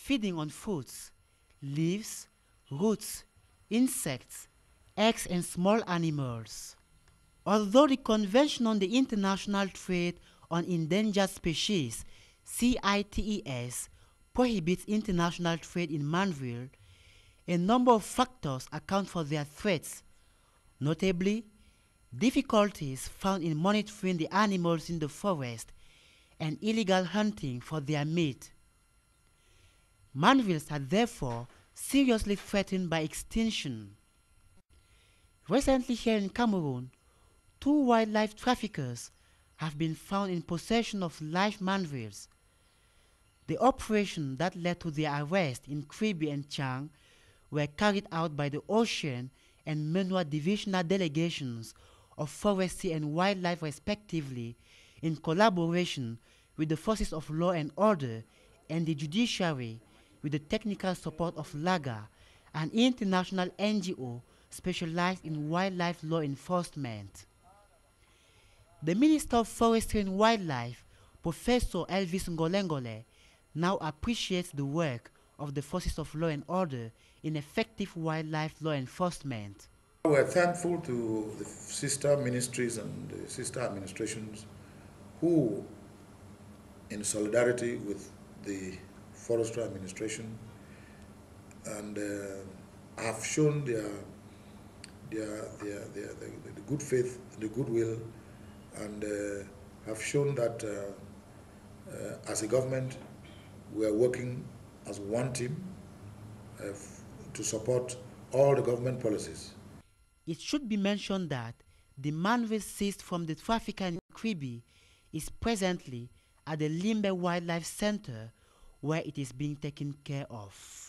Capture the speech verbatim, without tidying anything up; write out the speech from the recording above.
feeding on fruits, leaves, roots, insects, eggs and small animals. Although the Convention on the International Trade on Endangered Species, CITES, prohibits international trade in mangrove, a number of factors account for their threats, notably difficulties found in monitoring the animals in the forest and illegal hunting for their meat. Mangroves are therefore seriously threatened by extinction. Recently here in Cameroon, two wildlife traffickers have been found in possession of live mangroves. The operation that led to their arrest in Kribi and Chang were carried out by the Ocean and Menua divisional delegations of forestry and wildlife respectively, in collaboration with the forces of law and order and the judiciary, with the technical support of LAGA, an international N G O specialized in wildlife law enforcement. The Minister of Forestry and Wildlife, Professor Elvis Ngolengole, now appreciates the work of the forces of law and order in effective wildlife law enforcement. We're thankful to the sister ministries and the sister administrations who, in solidarity with the Forestry Administration, and uh, have shown their, their, their, their, their, the good faith, the goodwill, and uh, have shown that uh, uh, as a government we are working as one team uh, to support all the government policies. It should be mentioned that the mangrove seized from the trafficker in Kribi is presently at the Limbe Wildlife Center, where it is being taken care of.